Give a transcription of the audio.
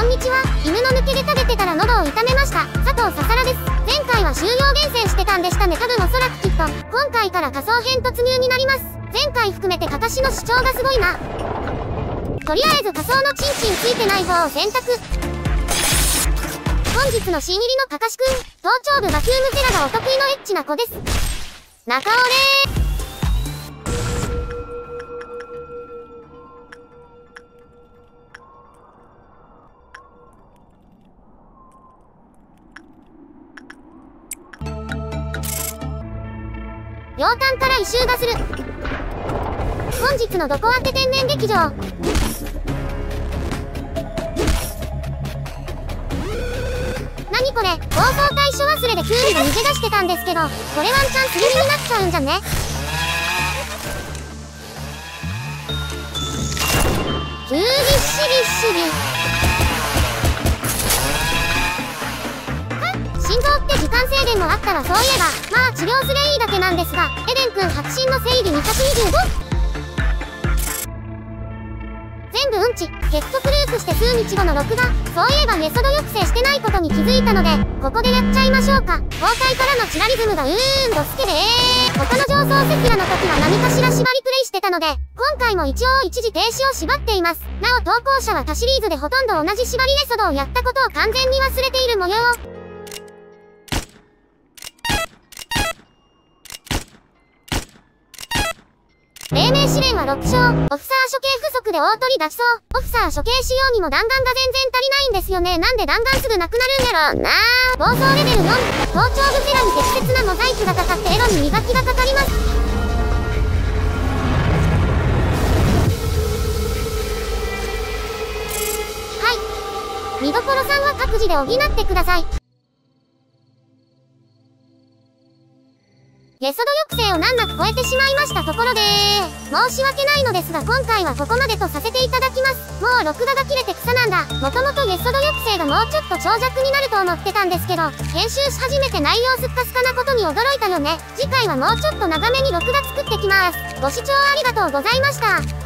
こんにちは。犬の抜けで食べてたら喉を痛めました。佐藤ささらです。前回は終了厳選してたんでしたね。多分おそらくきっと。今回から仮想編突入になります。前回含めてかかしの主張がすごいな。とりあえず仮想のチンチンついてない方を選択。本日の新入りのかかしくん、頭頂部バキュームテラがお得意のエッチな子です。中尾れー。両端から異臭がする。本日のどこ当て天然劇場。何これ、暴走対処忘れでキュウリが逃げ出してたんですけど、これワンチャンすり身になっちゃうんじゃね。キュウリッシリッシリ。心臓って時間制限もあったらそういえば、まあ治療すりゃいいだけなんですが、エデン君迫真の整理225。全部うんち、結局ループして数日後の録画。そういえばメソド抑制してないことに気づいたので、ここでやっちゃいましょうか。崩壊からのチラリズムがドスケで他の上層セキュラの時は何かしら縛りプレイしてたので、今回も一応一時停止を縛っています。なお投稿者は他シリーズでほとんど同じ縛りメソドをやったことを完全に忘れている模様。黎明試練は6勝。オフサー処刑不足で大取り出しそう。オフサー処刑仕様にも弾丸が全然足りないんですよね。なんで弾丸すぐなくなるんやろなぁ。暴走レベル4。頭頂部テラに適切なモザイクがかかってエロに磨きがかかります。はい。見どころさんは各自で補ってください。ゲソド抑制を難なく超えてしまいましたところで申し訳ないのですが今回はここまでとさせていただきます。もう録画が切れて草なんだ。もともとゲソド抑制がもうちょっと長尺になると思ってたんですけど、編集し始めて内容すっかすかなことに驚いたよね。次回はもうちょっと長めに録画作ってきます。ご視聴ありがとうございました。